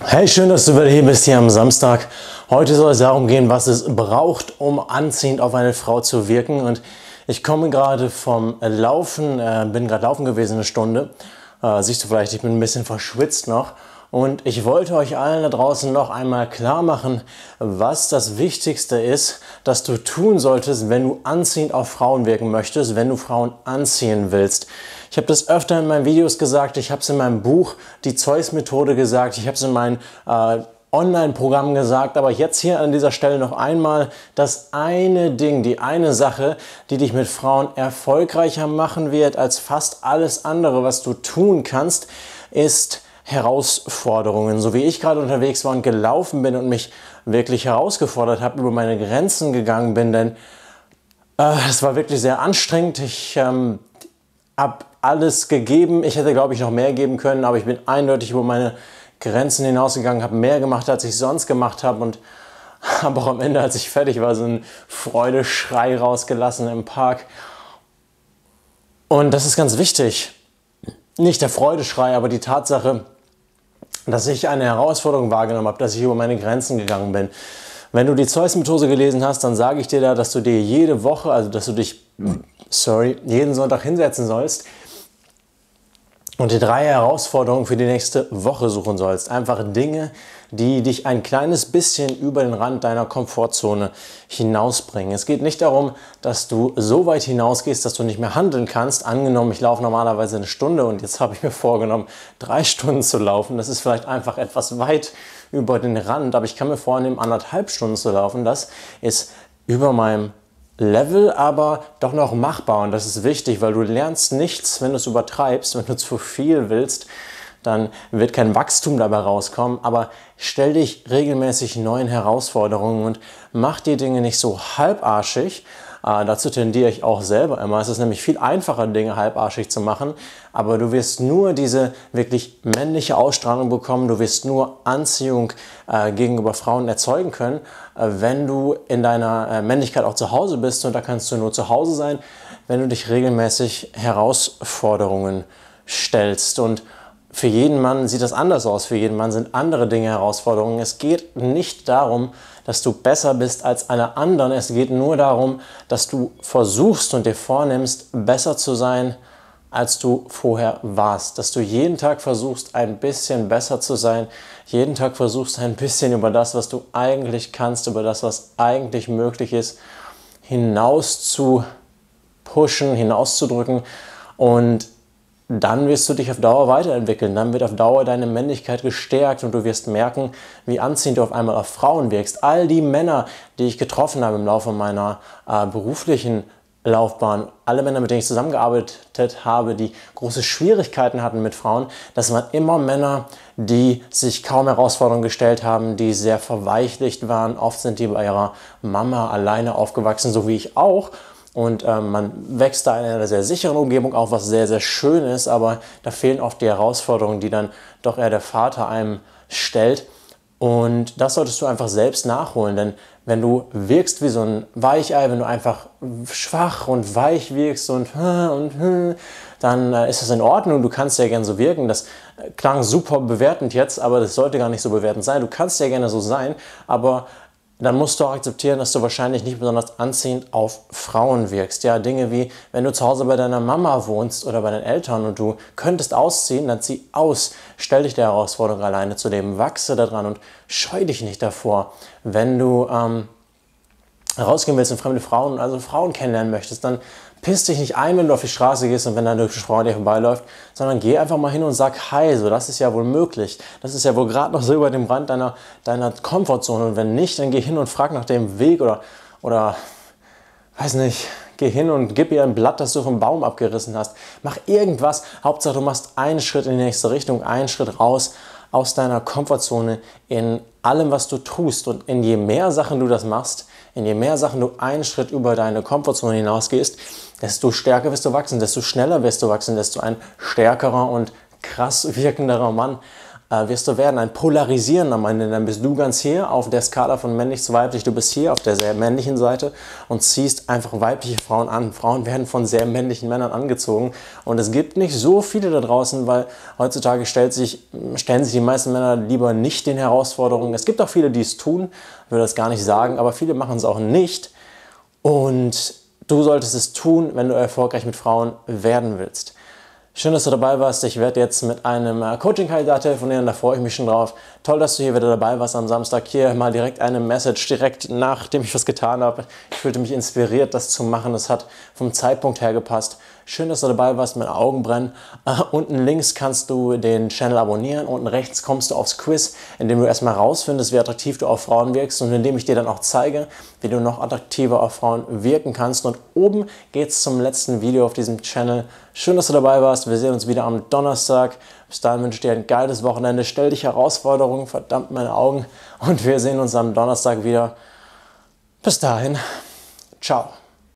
Hey, schön, dass du wieder hier bist, hier am Samstag. Heute soll es darum gehen, was es braucht, um anziehend auf eine Frau zu wirken. Und ich komme gerade vom Laufen, bin gerade laufen gewesen, eine Stunde. Siehst du vielleicht, ich bin ein bisschen verschwitzt noch. Und ich wollte euch allen da draußen noch einmal klar machen, was das Wichtigste ist, das du tun solltest, wenn du anziehend auf Frauen wirken möchtest, wenn du Frauen anziehen willst. Ich habe das öfter in meinen Videos gesagt, ich habe es in meinem Buch Die Zeus-Methode gesagt, ich habe es in meinem Online-Programm gesagt, aber jetzt hier an dieser Stelle noch einmal das eine Ding, die eine Sache, die dich mit Frauen erfolgreicher machen wird als fast alles andere, was du tun kannst, ist Herausforderungen. So wie ich gerade unterwegs war und gelaufen bin und mich wirklich herausgefordert habe, über meine Grenzen gegangen bin, denn es war wirklich sehr anstrengend. Ich habe alles gegeben. Ich hätte, glaube ich, noch mehr geben können, aber ich bin eindeutig über meine Grenzen hinausgegangen, habe mehr gemacht, als ich sonst gemacht habe und habe auch am Ende, als ich fertig war, so einen Freudeschrei rausgelassen im Park. Und das ist ganz wichtig. Nicht der Freudeschrei, aber die Tatsache, dass ich eine Herausforderung wahrgenommen habe, dass ich über meine Grenzen gegangen bin. Wenn du die Zeus-Methode gelesen hast, dann sage ich dir da, dass du dir jede Woche, also dass du dich, jeden Sonntag hinsetzen sollst und dir 3 Herausforderungen für die nächste Woche suchen sollst. Einfach Dinge, die dich ein kleines bisschen über den Rand deiner Komfortzone hinausbringen. Es geht nicht darum, dass du so weit hinausgehst, dass du nicht mehr handeln kannst. Angenommen, ich laufe normalerweise eine Stunde und jetzt habe ich mir vorgenommen, 3 Stunden zu laufen. Das ist vielleicht einfach etwas weit über den Rand, aber ich kann mir vornehmen, 1,5 Stunden zu laufen. Das ist über meinem Level, aber doch noch machbar, und das ist wichtig, weil du lernst nichts, wenn du es übertreibst. Wenn du zu viel willst, dann wird kein Wachstum dabei rauskommen, aber stell dich regelmäßig neuen Herausforderungen und mach die Dinge nicht so halbarschig. Dazu tendiere ich auch selber immer. Es ist nämlich viel einfacher, Dinge halbarschig zu machen, aber du wirst nur diese wirklich männliche Ausstrahlung bekommen, du wirst nur Anziehung gegenüber Frauen erzeugen können, wenn du in deiner Männlichkeit auch zu Hause bist, und da kannst du nur zu Hause sein, wenn du dich regelmäßig Herausforderungen stellst. Und für jeden Mann sieht das anders aus, für jeden Mann sind andere Dinge Herausforderungen. Es geht nicht darum, dass du besser bist als alle anderen, es geht nur darum, dass du versuchst und dir vornimmst, besser zu sein, als du vorher warst. Dass du jeden Tag versuchst, ein bisschen besser zu sein, jeden Tag versuchst, ein bisschen über das, was du eigentlich kannst, über das, was eigentlich möglich ist, hinaus zu pushen, hinauszudrücken, und dann wirst du dich auf Dauer weiterentwickeln, dann wird auf Dauer deine Männlichkeit gestärkt und du wirst merken, wie anziehend du auf einmal auf Frauen wirkst. All die Männer, die ich getroffen habe im Laufe meiner beruflichen Laufbahn, alle Männer, mit denen ich zusammengearbeitet habe, die große Schwierigkeiten hatten mit Frauen, das waren immer Männer, die sich kaum Herausforderungen gestellt haben, die sehr verweichlicht waren. Oft sind die bei ihrer Mama alleine aufgewachsen, so wie ich auch. Und man wächst da in einer sehr sicheren Umgebung auf, was sehr, sehr schön ist, aber da fehlen oft die Herausforderungen, die dann doch eher der Vater einem stellt. Und das solltest du einfach selbst nachholen, denn wenn du wirkst wie so ein Weichei, wenn du einfach schwach und weich wirkst dann ist das in Ordnung, du kannst ja gerne so wirken. Das klang super bewertend jetzt, aber das sollte gar nicht so bewertend sein. Du kannst ja gerne so sein, aber dann musst du auch akzeptieren, dass du wahrscheinlich nicht besonders anziehend auf Frauen wirkst. Ja, Dinge wie, wenn du zu Hause bei deiner Mama wohnst oder bei deinen Eltern und du könntest ausziehen, dann zieh aus. Stell dich der Herausforderung, alleine zu leben. Wachse daran und scheu dich nicht davor. Wenn du rausgehen willst und fremde Frauen, also Frauen kennenlernen möchtest, dann piss dich nicht ein, wenn du auf die Straße gehst und wenn da eine hübsche Frau an dir vorbeiläuft, sondern geh einfach mal hin und sag Hi, so, das ist ja wohl möglich. Das ist ja wohl gerade noch so über dem Rand deiner Komfortzone, und wenn nicht, dann geh hin und frag nach dem Weg oder weiß nicht, geh hin und gib ihr ein Blatt, das du vom Baum abgerissen hast. Mach irgendwas, Hauptsache du machst einen Schritt in die nächste Richtung, einen Schritt raus aus deiner Komfortzone in allem, was du tust, und in je mehr Sachen du das machst, in je mehr Sachen du einen Schritt über deine Komfortzone hinausgehst, desto stärker wirst du wachsen, desto schneller wirst du wachsen, desto ein stärkerer und krass wirkenderer Mann wirst du werden, ein polarisierender Mann, denn dann bist du ganz hier auf der Skala von männlich zu weiblich, du bist hier auf der sehr männlichen Seite und ziehst einfach weibliche Frauen an. Frauen werden von sehr männlichen Männern angezogen und es gibt nicht so viele da draußen, weil heutzutage stellen sich die meisten Männer lieber nicht den Herausforderungen. Es gibt auch viele, die es tun, ich würde das gar nicht sagen, aber viele machen es auch nicht und du solltest es tun, wenn du erfolgreich mit Frauen werden willst. Schön, dass du dabei warst. Ich werde jetzt mit einem Coaching-Kandidat telefonieren, da freue ich mich schon drauf. Toll, dass du hier wieder dabei warst am Samstag. Hier mal direkt eine Message, direkt nachdem ich was getan habe. Ich fühlte mich inspiriert, das zu machen. Das hat vom Zeitpunkt her gepasst. Schön, dass du dabei warst, meine Augen brennen. Unten links kannst du den Channel abonnieren. Unten rechts kommst du aufs Quiz, in dem du erstmal rausfindest, wie attraktiv du auf Frauen wirkst und in dem ich dir dann auch zeige, wie du noch attraktiver auf Frauen wirken kannst. Und oben geht es zum letzten Video auf diesem Channel. Schön, dass du dabei warst. Wir sehen uns wieder am Donnerstag. Bis dahin wünsche ich dir ein geiles Wochenende. Stell dich Herausforderungen, verdammt meine Augen. Und wir sehen uns am Donnerstag wieder. Bis dahin. Ciao.